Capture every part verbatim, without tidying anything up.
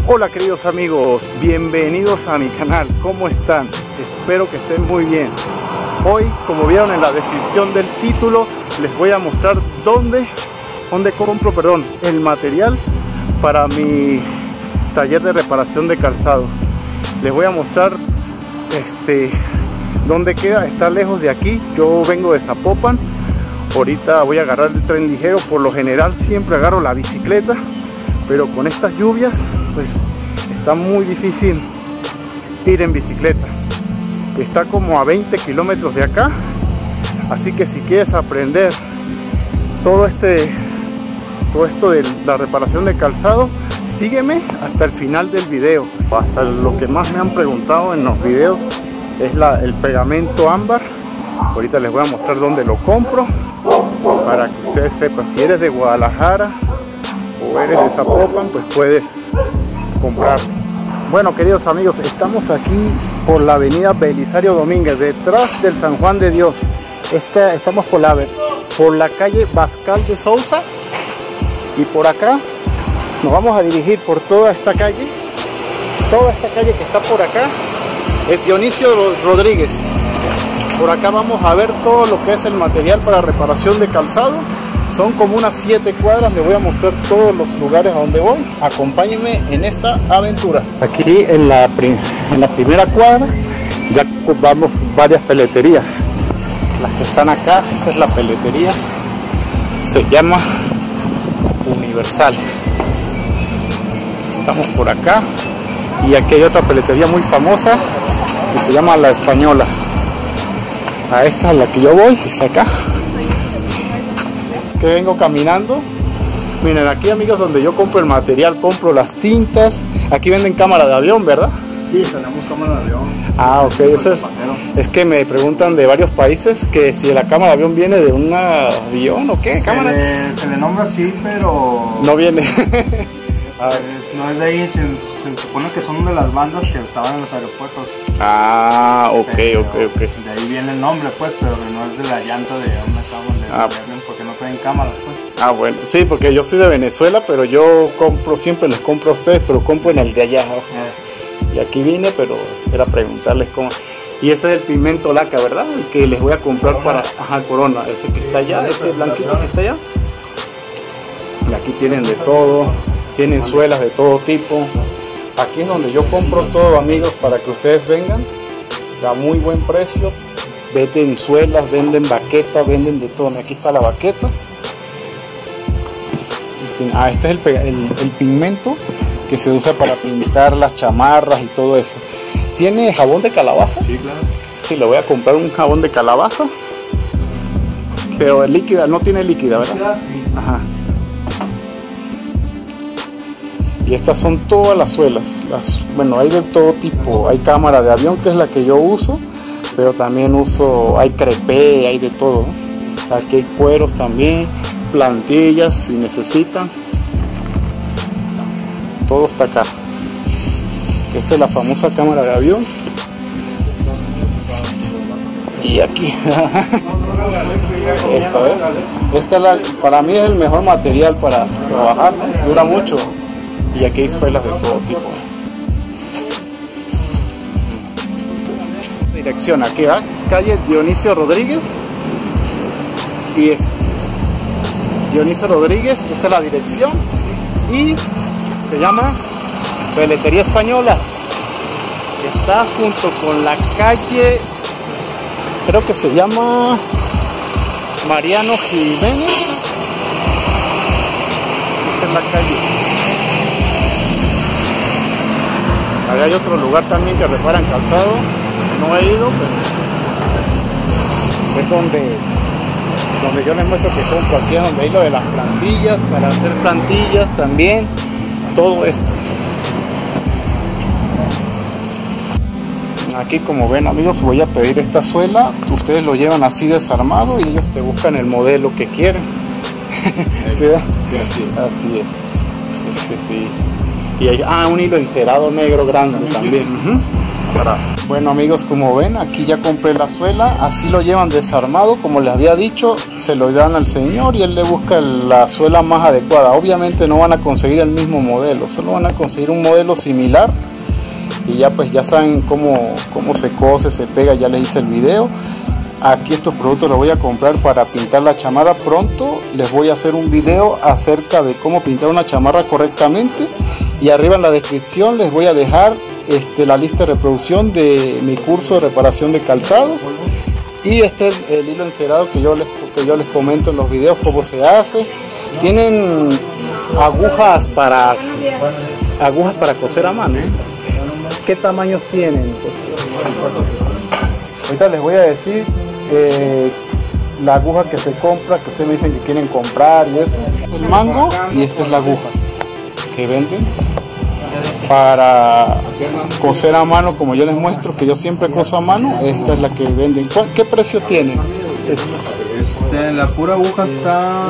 Hola queridos amigos, bienvenidos a mi canal. ¿Cómo están? Espero que estén muy bien. Hoy, como vieron en la descripción del título, les voy a mostrar dónde, dónde compro perdón, el material para mi taller de reparación de calzado. Les voy a mostrar este, dónde queda. Está lejos de aquí. Yo vengo de Zapopan. Ahorita voy a agarrar el tren ligero. Por lo general siempre agarro la bicicleta, pero con estas lluvias pues está muy difícil ir en bicicleta. Está como a veinte kilómetros de acá, así que si quieres aprender todo este todo esto de la reparación de calzado, sígueme hasta el final del video. Hasta lo que más me han preguntado en los videos es la, el pegamento ámbar. Ahorita les voy a mostrar dónde lo compro para que ustedes sepan. Si eres de Guadalajara o eres de Zapopan, pues puedes comprarlo. Bueno, queridos amigos, estamos aquí por la avenida Belisario Domínguez, detrás del San Juan de Dios. Esta, estamos por la, por la calle Bascal de Sousa, y por acá nos vamos a dirigir por toda esta calle. Toda esta calle que está por acá es Dionisio Rodríguez. Por acá vamos a ver todo lo que es el material para reparación de calzado. Son como unas siete cuadras, les voy a mostrar todos los lugares a donde voy. Acompáñenme en esta aventura. Aquí en la, en la primera cuadra ya vamos varias peleterías. Las que están acá, esta es la peletería, se llama Universal. Estamos por acá y aquí hay otra peletería muy famosa que se llama La Española. A esta es la que yo voy, es acá. Que vengo caminando. Miren, aquí amigos, donde yo compro el material, compro las tintas. Aquí venden cámara de avión, ¿verdad? Sí, tenemos cámara de avión. Ah, ok. Eso es, es que me preguntan de varios países que si la cámara de avión viene de un avión o qué. Se, ¿Cámara? le, se le nombra así, pero no viene. Ah. Es, no es de ahí, se, se supone que son de las bandas que estaban en los aeropuertos. Ah, ok, pero, ok, ok. De ahí viene el nombre, pues, pero no es de la llanta de donde estamos, de ah. avión, porque no traen cámaras, pues. Ah, bueno, sí, porque yo soy de Venezuela, pero yo compro, siempre les compro a ustedes, pero compro en el de allá. Eh. Y aquí vine, pero era preguntarles cómo. Y ese es el pigmento laca, ¿verdad? El que les voy a comprar Corona. para, ajá, Corona, ese que está allá, ese blanquito que está allá. Y aquí tienen de todo. Tienen suelas de todo tipo. Aquí es donde yo compro todo, amigos, para que ustedes vengan. Da muy buen precio. Venden suelas, venden baquetas, venden de todo. Aquí está la baqueta. Ah, este es el, el, el pigmento que se usa para pintar las chamarras y todo eso. ¿Tiene jabón de calabaza? Sí, claro. Sí, le voy a comprar un jabón de calabaza. Pero líquida, no tiene líquida, ¿verdad? Líquida, sí. Ajá. Y estas son todas las suelas. Las, bueno, hay de todo tipo. Hay cámara de avión, que es la que yo uso, pero también uso, hay crepé, hay de todo, ¿no? O sea, aquí hay cueros también, plantillas si necesitan. Todo está acá. Esta es la famosa cámara de avión. Y aquí. Esta, ¿eh? Esta es la, para mí es el mejor material para trabajar, ¿no? Dura mucho. Y aquí hay suelas de todo tipo. Dirección, aquí va, es calle Dionisio Rodríguez. Y es Dionisio Rodríguez, esta es la dirección. Y se llama Peletería Española. Está junto con la calle, creo que se llama Mariano Jiménez. Esta es la calle. Acá hay otro lugar también que reparan calzado, no he ido, pero es donde, donde yo les muestro que compro. Aquí es donde hay lo de las plantillas, para hacer plantillas también, todo esto. Aquí, como ven amigos, voy a pedir esta suela, ustedes lo llevan así desarmado y ellos te buscan el modelo que quieren. ¿Sí? Sí, así es. Así es. Es que sí. Y hay ah, un hilo encerado negro grande también. Uh-huh. Para Bueno amigos, como ven, aquí ya compré la suela, así lo llevan desarmado, como les había dicho, se lo dan al señor y él le busca la suela más adecuada. Obviamente no van a conseguir el mismo modelo, solo van a conseguir un modelo similar y ya pues ya saben cómo, cómo se cose, se pega, ya les hice el video. Aquí estos productos los voy a comprar para pintar la chamarra. Pronto les voy a hacer un video acerca de cómo pintar una chamarra correctamente y arriba en la descripción les voy a dejar Este, la lista de reproducción de mi curso de reparación de calzado y este es el, el hilo encerado que yo les que yo les comento en los videos cómo se hace. Tienen agujas para agujas para coser a mano. ¿Qué tamaños tienen? Ahorita les voy a decir eh, la aguja que se compra, que ustedes me dicen que quieren comprar y eso. El mango y esta es la aguja que venden para coser a mano, como yo les muestro que yo siempre coso a mano. Esta es la que venden. ¿Qué precio tiene? Este, la pura aguja está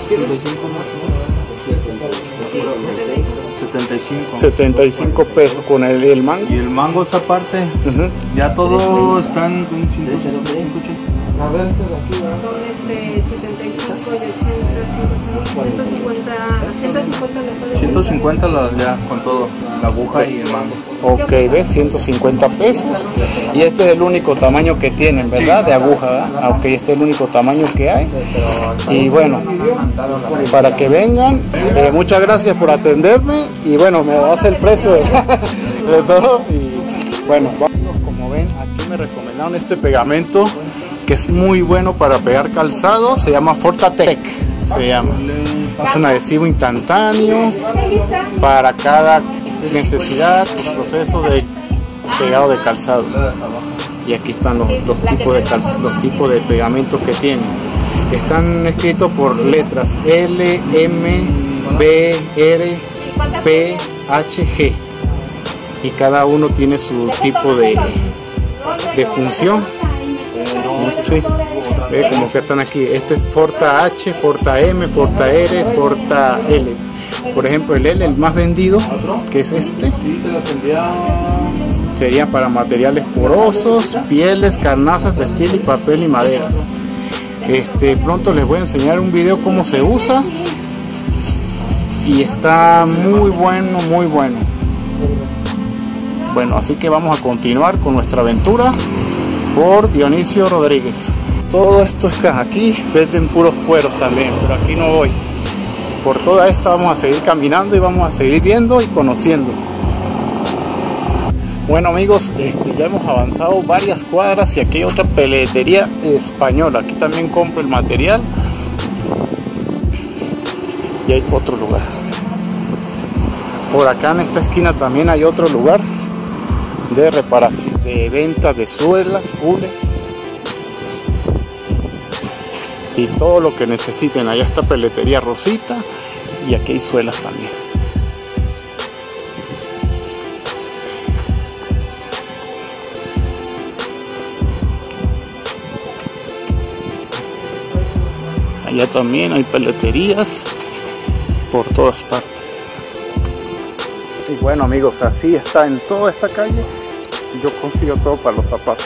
setenta y cinco setenta y cinco pesos con el, el mango. Y el mango esa parte, uh-huh. Ya todo está en un A ver, este de aquí, ¿verdad? Son este setenta y cinco de ciento cincuenta, ciento cincuenta la, ya con todo, la aguja y el mango. Ok, ves, ciento cincuenta pesos. Y este es el único tamaño que tienen, ¿verdad? Sí. De aguja, ¿verdad? Ok, este es el único tamaño que hay. Y bueno, para que vengan, eh, muchas gracias por atenderme. Y bueno, me hace el precio de, de todo. Y bueno, como ven, aquí me recomendaron este pegamento que es muy bueno para pegar calzado. Se llama Fortatec, se llama. Es un adhesivo instantáneo para cada necesidad, proceso de pegado de calzado. Y aquí están los, los tipos de calzado, los tipos de pegamentos que tienen. Están escritos por letras L, M, B, R, P, H, G. Y cada uno tiene su tipo de, de función. Sí. Ve como que están aquí. Este es Forta H, Forta M, Forta R, Forta L. Por ejemplo, el L, el más vendido, que es este, sería para materiales porosos, pieles, carnazas, textil y papel y maderas. Este, pronto les voy a enseñar un video cómo se usa y está muy bueno, muy bueno. Bueno, así que vamos a continuar con nuestra aventura por Dionisio Rodríguez. Todo esto está aquí, venden puros cueros también, pero aquí no voy. Por toda esta vamos a seguir caminando y vamos a seguir viendo y conociendo. Bueno amigos, este, ya hemos avanzado varias cuadras y aquí hay otra peletería española. Aquí también compro el material y hay otro lugar. Por acá en esta esquina también hay otro lugar de reparación, de venta de suelas, hules y todo lo que necesiten. Allá está peletería Rosita y aquí hay suelas también. Allá también hay peleterías por todas partes. Y bueno amigos, así está en toda esta calle. Yo consigo todo para los zapatos.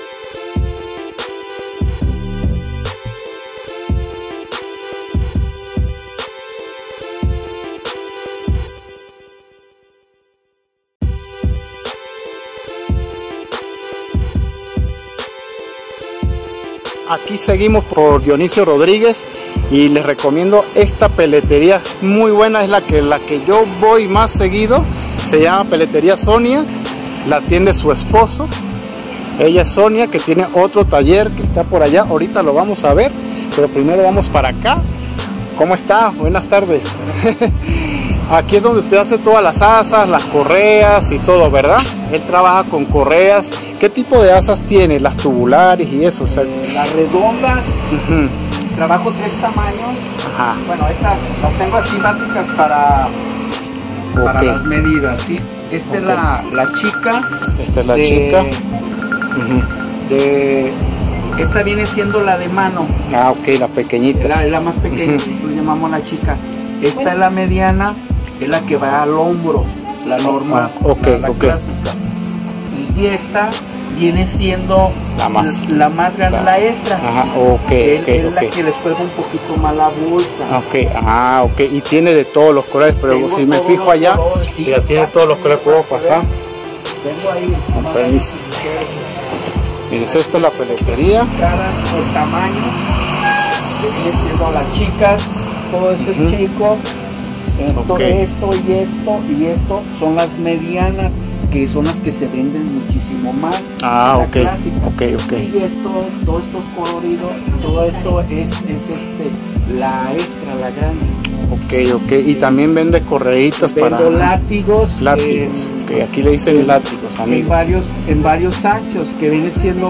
Aquí seguimos por Dionisio Rodríguez y les recomiendo esta peletería, muy buena, es la que, la que yo voy más seguido. Se llama Peletería Sonia, la atiende su esposo. Ella es Sonia, que tiene otro taller que está por allá, ahorita lo vamos a ver, pero primero vamos para acá. ¿Cómo está? Buenas tardes. Aquí es donde usted hace todas las asas, las correas y todo, ¿verdad? Él trabaja con correas. ¿Qué tipo de asas tiene? Las tubulares y eso. O sea, eh, las redondas, uh-huh. Trabajo tres tamaños. Ajá. Bueno, estas las tengo así básicas para, okay. para las medidas, ¿sí? Esta okay. es la, la chica. Esta es la de, chica. Uh-huh. de, esta viene siendo la de mano. Ah, ok, la pequeñita. La, la más pequeña, uh-huh. le llamamos la chica. Esta es la mediana, es la que va al hombro, la normal, ah, okay, la, la okay. clásica. Y esta viene siendo la más, la más grande, la, la extra. Ajá, ok, es, ok, es ok. la que les cuelga un poquito más la bolsa. Ok, ah, ok, y tiene de todos los colores, pero Tengo si me fijo allá, colores, sí, ya tiene todos los colores, puedo pasar. Tengo ahí. Con permiso. Miren, esta es la peletería. Por tamaño, viene siendo las chicas, todo eso es uh-huh. chico. Eh, okay. Todo esto y esto y esto son las medianas, que son las que se venden muchísimo más. Ah, ok, clásica. ok, ok. Y esto, todo esto es colorido, todo esto es, es este, la extra, la grande. Ok, ok, y también vende correitas para... Vendo látigos. Látigos, en, ok, aquí le dicen en, látigos, amigos. En varios, en varios anchos, que viene siendo...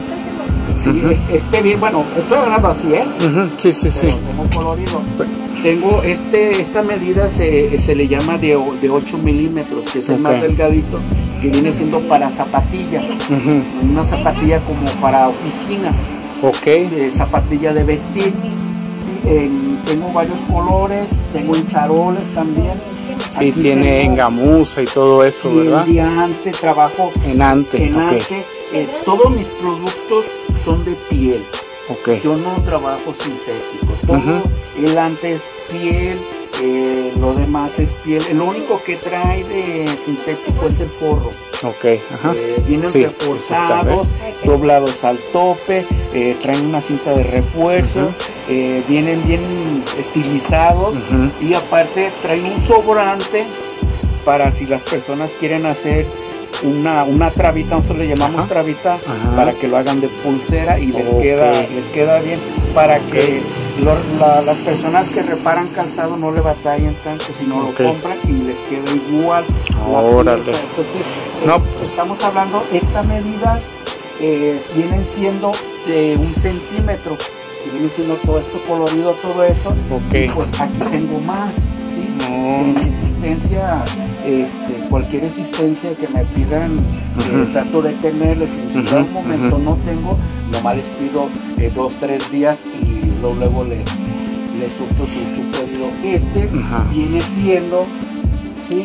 Sí, uh-huh. este bien, bueno, estoy hablando así, ¿eh? Uh-huh. Sí, sí, sí. Tengo colorido. Tengo este, esta medida se, se le llama de, de ocho milímetros, que es el okay. más delgadito, que viene siendo para zapatilla. Uh-huh. Una zapatilla como para oficina. Ok. Eh, zapatilla de vestir. Sí, en, tengo varios colores, tengo en charoles también. Sí, aquí tiene tengo, en gamuza y todo eso, sí, ¿verdad? En diante, trabajo en ante. En okay. ante. Eh, todos mis productos son de piel. Okay. Yo no trabajo sintético. Todo uh-huh. el ante es piel, eh, lo demás es piel. Lo único que trae de sintético es el forro. Okay. Ajá. Eh, vienen sí, reforzados, doblados al tope, eh, traen una cinta de refuerzo, uh-huh. eh, vienen bien estilizados uh-huh. y aparte traen un sobrante para si las personas quieren hacer Una, una trabita, nosotros le llamamos ajá, trabita, ajá. para que lo hagan de pulsera y les, okay. queda, les queda bien, para okay. que lo, la, las personas que reparan calzado no le batallen tanto, sino okay. lo compran y les queda igual. Órale. Entonces, no. eh, estamos hablando, estas medidas eh, vienen siendo de un centímetro, que viene siendo todo esto colorido, todo eso, okay. y pues aquí tengo más. ¿Sí? No. En existencia, este, cualquier existencia que me pidan, uh-huh. eh, trato de tenerles. Si en uh-huh. un momento uh-huh. no tengo, nomás les pido eh, dos, tres días y luego, luego les, les suplo su, su pedido. Este uh-huh. viene siendo, ¿sí?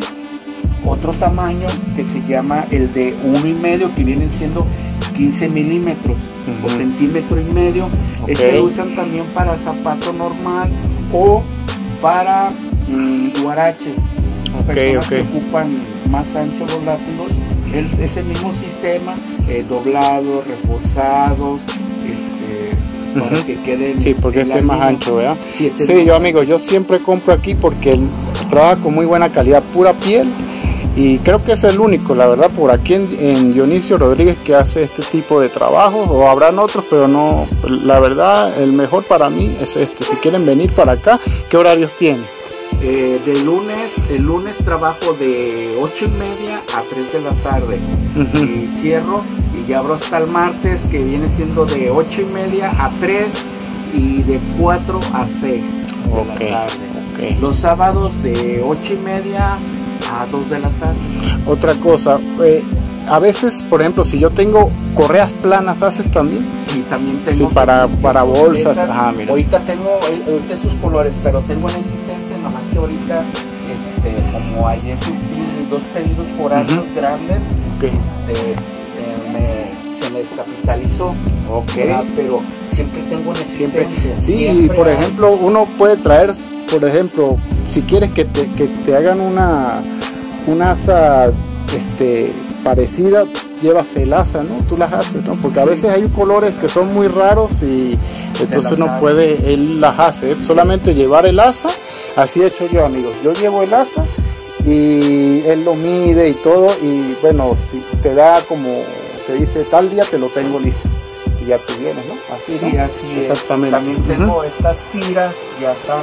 otro tamaño que se llama el de uno y medio, que vienen siendo quince milímetros uh-huh. o centímetro y medio. Okay. Este lo usan también para zapato normal o para mm, guarache. Okay, Personas okay. que ocupan más ancho los látigos, el, ese mismo sistema, eh, doblados, reforzados, este, para uh-huh. que queden. Sí, porque este es más ancho, ¿verdad? Sí, este sí yo amigo, yo siempre compro aquí porque el, trabaja con muy buena calidad, pura piel. Y creo que es el único, la verdad, por aquí en, en Dionisio Rodríguez que hace este tipo de trabajos, o habrán otros, pero no, la verdad, el mejor para mí es este. Si quieren venir para acá, ¿qué horarios tiene? Eh, de lunes, el lunes trabajo de ocho y media a tres de la tarde uh-huh. y cierro y abro hasta el martes, que viene siendo de ocho y media a tres y de cuatro a seis de okay. la tarde. Okay. Los sábados de ocho y media a dos de la tarde. Otra cosa, eh, a veces, por ejemplo, si yo tengo correas planas, ¿haces también? Sí, también tengo. Sí, para, para bolsas. Esas, ajá, mira. Ahorita tengo, ahorita esos colores, pero tengo en existencia, nomás que ahorita, este, como ayer surtí dos pedidos por años uh-huh. grandes, okay. este, eh, me, se me descapitalizó. Ok. ¿verdad? Pero siempre tengo en existencia. Siempre. Sí, siempre por hay... ejemplo, uno puede traer, por ejemplo, si quieres que te, que te hagan una, una asa, este, parecida, llevas el asa, ¿no? Tú las haces, ¿no? Porque a veces hay colores que son muy raros y entonces uno puede, él las hace, ¿eh? Solamente llevar el asa, así he hecho yo, amigos. Yo llevo el asa y él lo mide y todo, y bueno, si te da como, te dice tal día te lo tengo listo y ya tú vienes, ¿no? Así, sí, ¿no? así exactamente. Es. También tengo uh-huh. estas tiras, ya están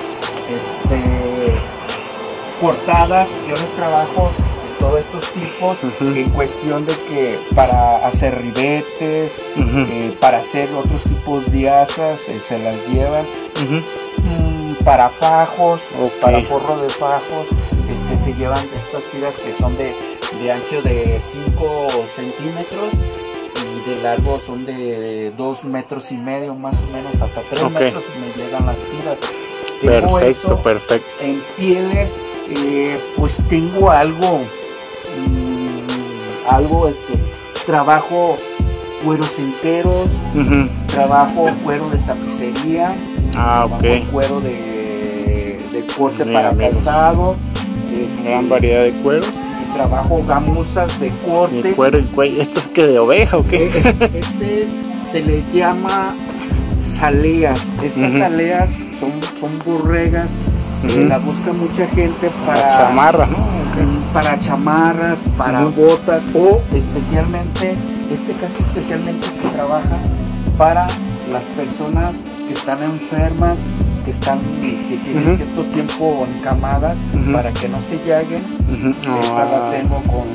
este, cortadas, yo les trabajo todos estos tipos uh-huh. en cuestión de que para hacer ribetes, uh-huh. eh, para hacer otros tipos de asas, eh, se las llevan uh-huh. mm, para fajos, okay. para forro de fajos, este, se llevan estas tiras que son de, de ancho de cinco centímetros y de largo son de dos metros y medio, más o menos hasta tres okay. metros me llegan las tiras. Tengo perfecto, eso perfecto. En pieles, eh, pues tengo algo algo este trabajo cueros enteros, Ujú. trabajo cuero de tapicería, Ah, trabajo ok. cuero de, de corte Mira, para amigos. calzado, este, Gran variedad de cueros. sí, trabajo gamuzas de Y corte. cuero y cuello. ¿Esto es que de oveja o qué? Eh, Este es, se le llama zaleas. Estas Ujú. zaleas son, son borregas, Ujú. eh, la busca mucha gente para Las chamarras, ¿no? mm, para chamarras, para Ujú. botas, o especialmente, este casi especialmente se trabaja para las personas que están enfermas, que están que tienen Ujú. cierto tiempo encamadas, Ujú. para que no se llaguen. Ujú. Esta la Ah, tengo con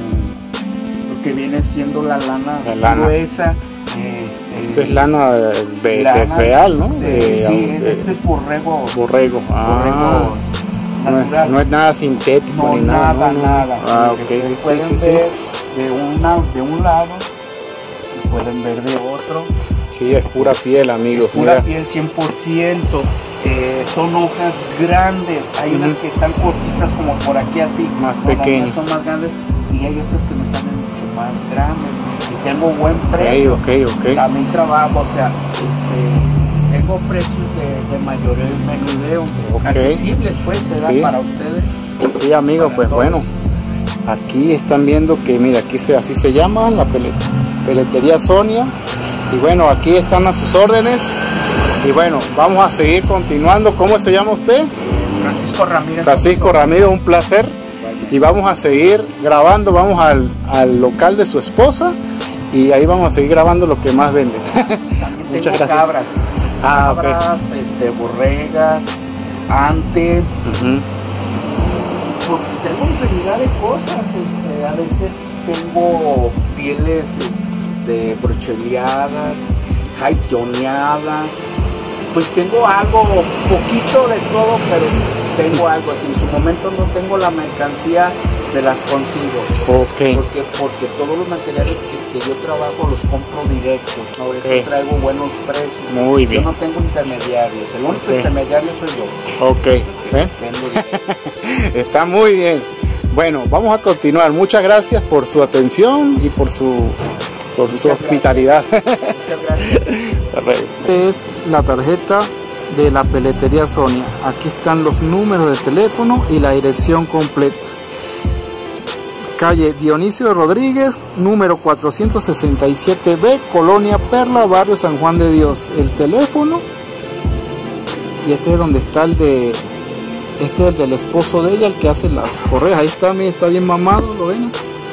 lo que viene siendo la lana, La lana. gruesa. eh, esto eh, es lana de, de- de lana real, ¿no? de- De- sí, de- este es borrego, borrego. Ah, borrego no, es, natural. no es nada sintético No, ni nada. nada, no, no. nada. Ah, Lo ok. que Sí, pueden sí, sí. ver de, una, de un lado y pueden ver de otro. Sí, es pura piel, amigos. Es pura Mira. piel cien por ciento. Eh, son hojas grandes. Hay Ujú. unas que están cortitas como por aquí así. Más No, las mías pequeñas. son más grandes y hay otras que me salen mucho más grandes. Y tengo buen Ok, precio. ok, ok. También trabajo, o sea, este, tengo precios de, de mayoreo y menudeo. Ok. Accesibles pues, se dan Sí. para ustedes. Sí, amigos, Para pues todos. bueno. Aquí están viendo que, mira, aquí se, así se llama la pele- peletería Sonia. Y bueno, aquí están a sus órdenes. Y bueno, vamos a seguir continuando. ¿Cómo se llama usted? Francisco Ramírez. Francisco Ramírez, un placer. Y vamos a seguir grabando. Vamos al, al local de su esposa. Y ahí vamos a seguir grabando lo que más vende. También Muchas tengo gracias. cabras. Ah, ok. Cabras, este, borregas, ante. Ujú. Porque tengo infinidad de cosas. Este, a veces tengo pieles este, brocheleadas, jaitoneadas. Pues tengo algo, poquito de todo, pero tengo algo. Si en su momento no tengo la mercancía, se las consigo. Ok. Porque, porque todos los materiales que, que yo trabajo los compro directos, ¿no? Por eso Ok. traigo buenos precios. Muy bien. Yo no tengo intermediarios, el único Ok. intermediario soy yo. Ok. ¿Eh? Vendo directo. Está muy bien. Bueno, vamos a continuar. Muchas gracias por su atención y por su, por su Muchas hospitalidad. Muchas gracias. Es la tarjeta de la peletería Sonia. Aquí están los números de teléfono y la dirección completa. Calle Dionisio Rodríguez, número cuatrocientos sesenta y siete B, Colonia Perla, Barrio San Juan de Dios. El teléfono, y este es donde está el de, este es el del esposo de ella, el que hace las correas. Ahí está, mira, está bien mamado, ¿lo ven?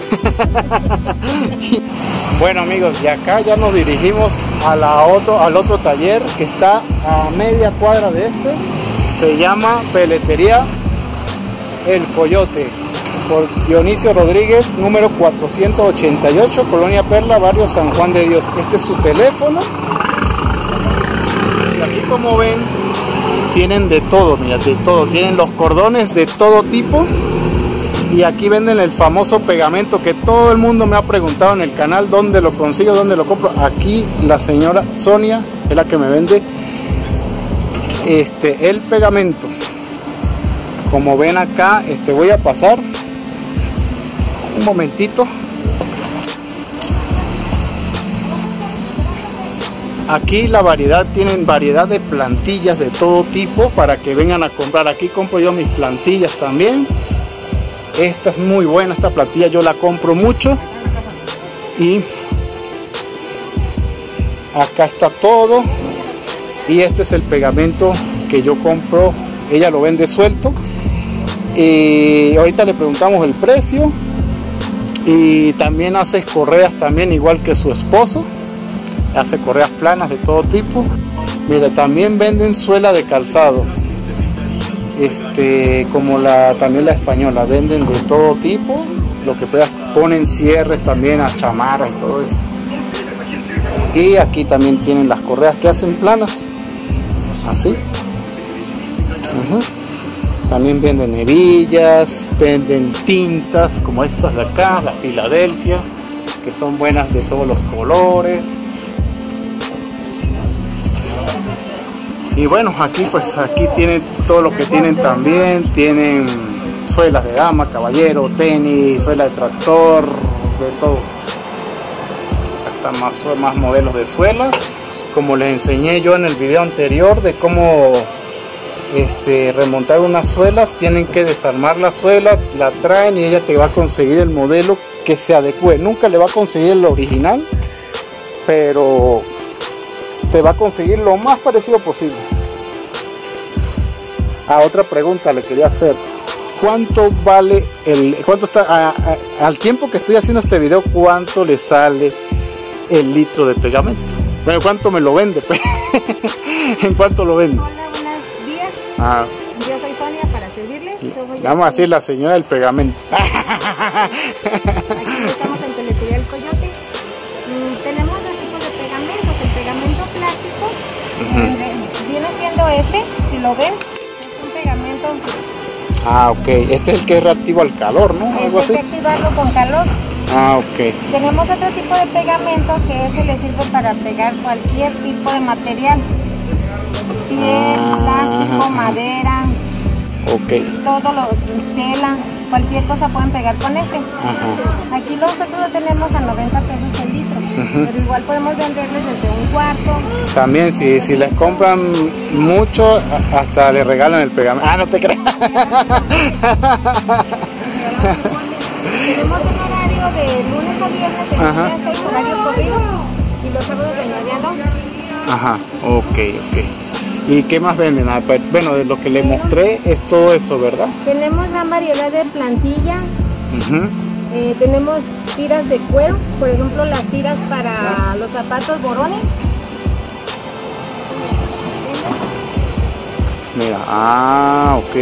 Bueno, amigos, y acá ya nos dirigimos a la otro, al otro taller que está a media cuadra de este. Se llama Peletería El Coyote, por Dionisio Rodríguez, número cuatrocientos ochenta y ocho, Colonia Perla, Barrio San Juan de Dios. Este es su teléfono. Y aquí, como ven, tienen de todo, mira, de todo. Tienen los cordones de todo tipo. Y aquí venden el famoso pegamento que todo el mundo me ha preguntado en el canal dónde lo consigo, dónde lo compro. Aquí la señora Sonia es la que me vende este el pegamento. Como ven acá, este voy a pasar un momentito. Aquí la variedad, tienen variedad de plantillas de todo tipo para que vengan a comprar. Aquí compro yo mis plantillas también. Esta es muy buena, esta plantilla yo la compro mucho. Y acá está todo. Y este es el pegamento que yo compro. Ella lo vende suelto. Y ahorita le preguntamos el precio. Y también hace correas también, igual que su esposo. Hace correas planas de todo tipo. Mira, también venden suela de calzado. Este, como la también la española, venden de todo tipo, lo que puedas, ponen cierres también a chamarras y todo eso. Y aquí también tienen las correas que hacen planas, así. Uh-huh. También venden hebillas, venden tintas como estas de acá, la Filadelfia, que son buenas de todos los colores. Y bueno, aquí pues aquí tienen todo lo que tienen también, tienen suelas de dama, caballero, tenis, suela de tractor, de todo. faltan más, más modelos de suela, como les enseñé yo en el video anterior de cómo este, remontar unas suelas. Tienen que desarmar la suela, la traen y ella te va a conseguir el modelo que se adecue. Nunca le va a conseguir el original, pero te va a conseguir lo más parecido posible. Ah, otra pregunta le quería hacer. ¿Cuánto vale el, cuánto está, a, a, al tiempo que estoy haciendo este video, cuánto le sale el litro de pegamento? Bueno, ¿cuánto me lo vende? ¿En cuánto lo vende? Hola, buenos días. Ah. Yo soy Sonia para servirles. Soy Vamos a decir la señora del pegamento. Aquí estamos en Peletería El Coyote. Mm, tenemos dos tipos de pegamentos. El pegamento plástico uh-huh. eh, viene siendo este, si lo ven, es un pegamento. Ah, ok. Este es el que es reactivo al calor, ¿no? Algo así. Hay que activarlo con calor. Ah, ok. Tenemos otro tipo de pegamento que ese le sirve para pegar cualquier tipo de material. Piel, ah, plástico, madera. Ok. Todo lo, tela, cualquier cosa pueden pegar con este. Ajá. Aquí nosotros lo tenemos a noventa pesos el litro. Uh-huh. Pero igual podemos venderles desde un cuarto. También si, si les compran mucho, hasta le regalan el pegamento. Ah, no te creas. Tenemos un horario de lunes a viernes de nueve a seis, horario corrido, y los sábados de nueve a dos. Ajá, ok, ok. ¿Y qué más venden? Ah, pues, bueno, de lo que le mostré es todo eso, ¿verdad? Tenemos gran variedad de plantillas. Uh-huh. eh, tenemos tiras de cuero, por ejemplo las tiras para los zapatos Boroni. Mira, ah, ok.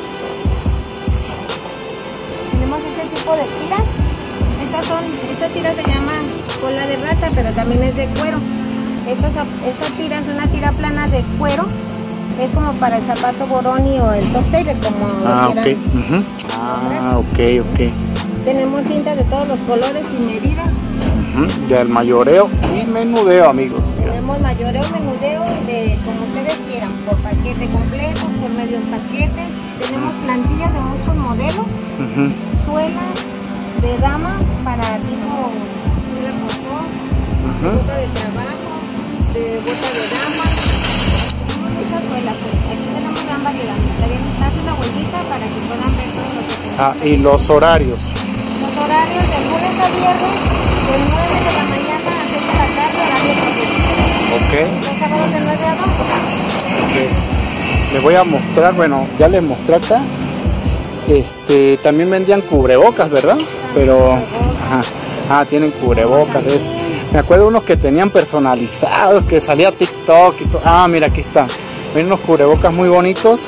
Tenemos este tipo de tiras. Estas son, esta tira se llama cola de rata, pero también es de cuero. Estas, esta tira es una tira plana de cuero. Es como para el zapato Boroni o el top sailor, como ah, lo quieran. Okay. Uh-huh. Ah, ok, ok. Tenemos cintas de todos los colores y medidas. Uh-huh. Del mayoreo y menudeo, amigos. Mira. Tenemos mayoreo, menudeo, de como ustedes quieran, por paquete completo, por medios paquetes. Tenemos plantillas de muchos modelos, uh-huh. suelas de dama para tipo suela confort, uh-huh. bota de trabajo, de bota de dama. Tenemos muchas suelas, aquí tenemos gran variedad. Está bien, hace una vueltita para que puedan ver todo lo que tenemos. Ah, y los horarios. Los horarios de lunes a viernes, de nueve de la mañana a seis de la tarde, horario corrido. Ok. Los sábados de nueve a dos. Ok. Les voy a mostrar, bueno, ya les mostré acá. Este, también vendían cubrebocas, ¿verdad? Pero, ajá, ah, tienen cubrebocas. Es, me acuerdo unos que tenían personalizados, que salía TikTok y todo. Ah, mira, aquí está. Ven unos cubrebocas muy bonitos.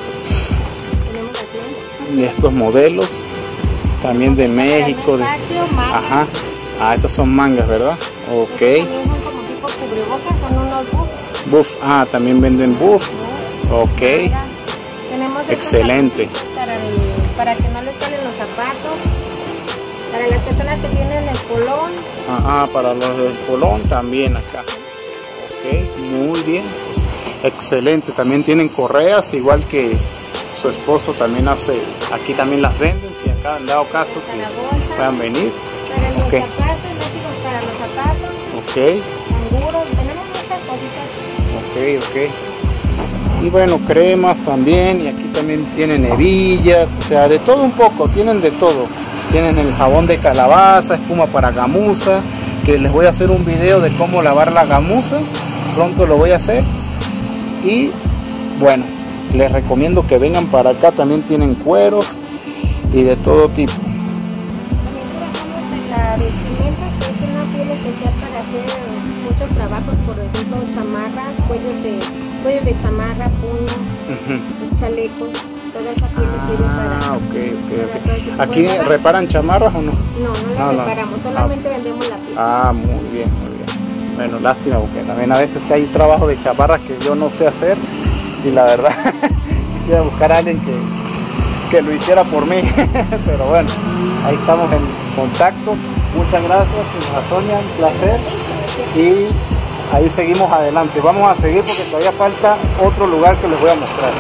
De estos modelos. También de México. De, ajá. Ah, estas son mangas, ¿verdad? Ok. También son como tipo cubrebocas, son unos buff. Buff, ah, también venden buff. Ok. Tenemos excelente. Para, el, para que no les calen los zapatos. Para las personas que tienen el polón. Ajá, para los del polón también acá. Ok, muy bien. Excelente. También tienen correas, igual que su esposo también hace. Aquí también las venden, si acá han dado caso que bolsa, puedan venir. Para los okay. zapatos, médicos para los zapatos. Ok. Canguros, tenemos muchas cositas. Ok, ok. Y bueno, cremas también, y aquí también tienen hebillas, o sea, de todo un poco, tienen de todo. Tienen el jabón de calabaza, espuma para gamuza, que les voy a hacer un video de cómo lavar la gamuza, pronto lo voy a hacer. Y bueno, les recomiendo que vengan para acá, también tienen cueros y de todo tipo. También trabajamos en la vestimenta, que es una piel especial para hacer muchos trabajos, por ejemplo, chamarras, cuellos de, cuellos de chamarra, puños, uh-huh. chalecos, toda esa piel sirve para... Ah, ok, ok, ok. ¿Aquí reparan chamarras o no? No, no las no, reparamos, no. solamente ah. vendemos la piel. Ah, muy bien, muy bien. Bueno, lástima, porque también a veces hay trabajo de chamarras que yo no sé hacer, y la verdad, quisiera buscar a alguien que, que lo hiciera por mí, pero bueno, ahí estamos en contacto. Muchas gracias, señora Sonia, un placer, y ahí seguimos adelante. Vamos a seguir porque todavía falta otro lugar que les voy a mostrar.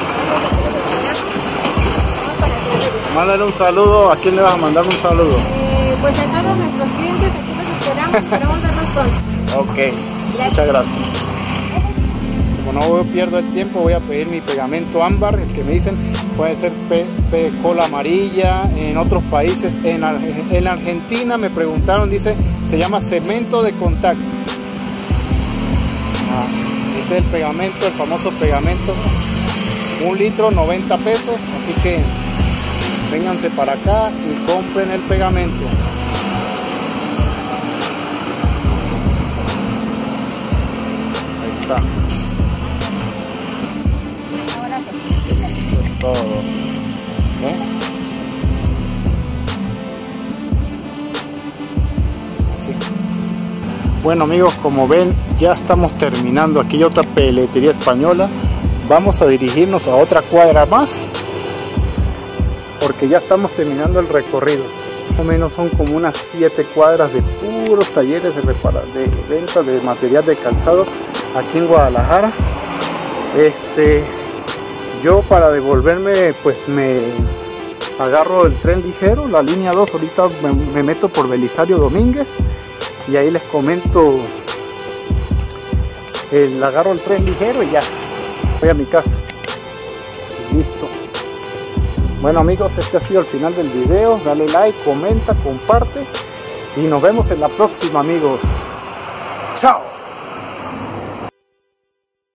Mándale un saludo. ¿A quién le vas a mandar un saludo? Eh, pues a todos nuestros clientes, aquí los esperamos, esperamos vernos pronto. Ok, muchas gracias. Como no pierdo el tiempo, voy a pedir mi pegamento ámbar, el que me dicen puede ser pe, pe, cola amarilla. En otros países, en, en Argentina me preguntaron, dice, se llama cemento de contacto. Ah, este es el pegamento, el famoso pegamento, un litro, noventa pesos, así que vénganse para acá y compren el pegamento. Ahí está. Eso es todo. ¿Eh? Así. Bueno amigos, como ven, ya estamos terminando. Aquí hay otra peletería española. Vamos a dirigirnos a otra cuadra más, porque ya estamos terminando el recorrido. Más o menos son como unas siete cuadras de puros talleres de, repara de venta de material de calzado aquí en Guadalajara. Este, yo para devolverme pues me agarro el tren ligero, la línea dos. Ahorita me, me meto por Belisario Domínguez y ahí les comento. El, agarro el tren ligero y ya voy a mi casa. Listo. Bueno amigos, este ha sido el final del video. Dale like, comenta, comparte y nos vemos en la próxima amigos. Chao.